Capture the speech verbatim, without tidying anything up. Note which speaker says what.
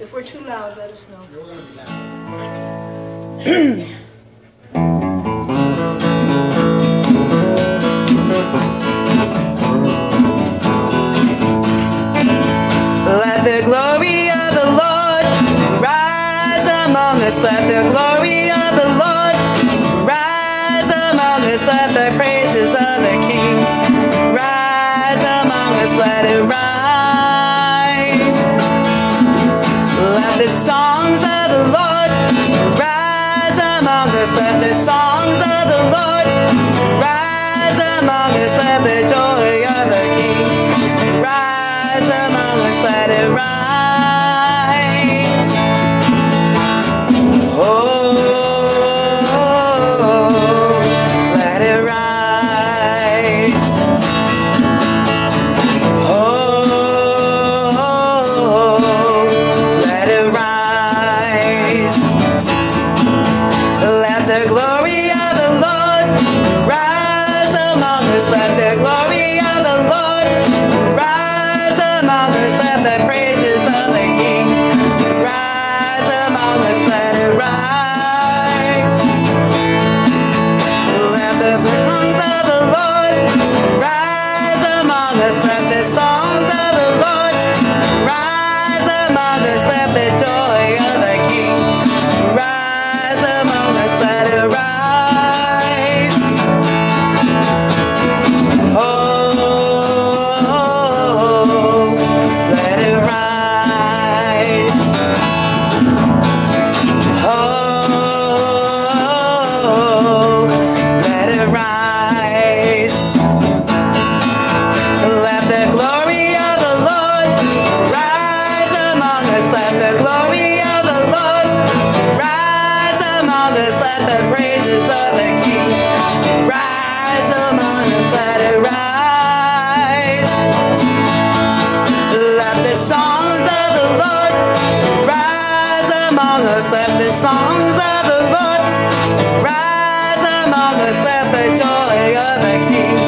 Speaker 1: If we're too loud, let us know.
Speaker 2: Let the glory of the Lord rise among us. Let the glory of the Lord rise among us. Let the praises of the King rise among us. Let it rise. Let the songs of the Lord rise among us. Let the songs of the Lord rise among us. Let the joy of the King rise among us. Let it rise. Oh, let it rise. Oh, let it rise. Let the glory of the Lord rise among us. Let the glory of the Lord rise among us. Let the praises of the King rise among us. Let it rise. Let the songs of the Lord rise among us. Let the songs of the Lord rise among us. Let the joy of the King rise among us. Let it rise. Oh, let it rise. Oh, let it rise. Let the glory of the Lord rise among us. Let the glory of the Lord rise among us. Let the praises of the King rise among us. Let it rise. Let the songs of the Lord rise among us. Let the songs of the Lord rise among us. Let the joy of the King